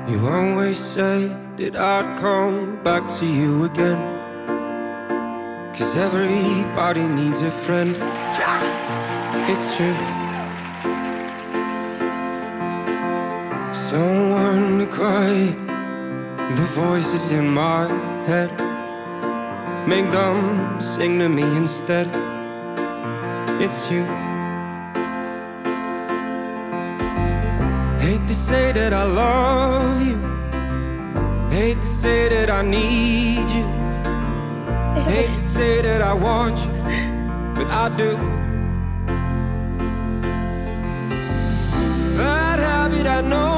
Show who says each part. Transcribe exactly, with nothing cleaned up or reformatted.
Speaker 1: You always say that I'd come back to you again, 'cause everybody needs a friend. It's true. Someone to quiet the voices in my head, make them sing to me instead. It's you. Hate to say that I love you, hate to say that I need you, hate to say that I want you, but I do. Bad habit, I know